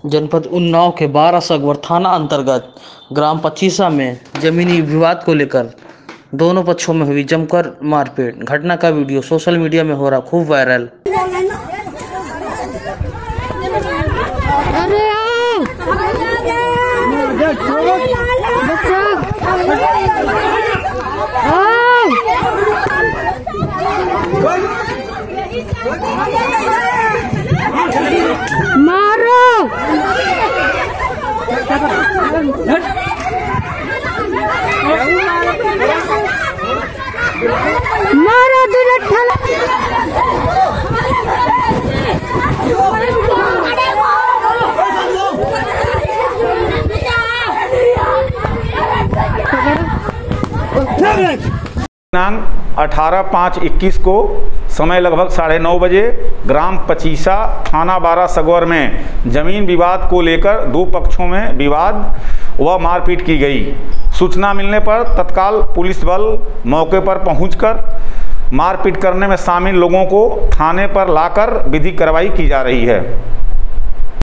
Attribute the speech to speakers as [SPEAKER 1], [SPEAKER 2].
[SPEAKER 1] जनपद उन्नाव के 12 सगवर थाना अंतर्गत ग्राम पचीसा में जमीनी विवाद को लेकर दोनों पक्षों में हुई जमकर मारपीट। घटना का वीडियो सोशल मीडिया में हो रहा खूब वायरल।
[SPEAKER 2] मारो मारो
[SPEAKER 3] दिनांक 18/5/21 को समय लगभग 9:30 बजे ग्राम पचीसा थाना 12 सगवर में जमीन विवाद को लेकर दो पक्षों में विवाद व मारपीट की गई। सूचना मिलने पर तत्काल पुलिस बल मौके पर पहुंचकर मारपीट करने में शामिल लोगों को थाने पर लाकर विधिक कार्रवाई की जा रही है।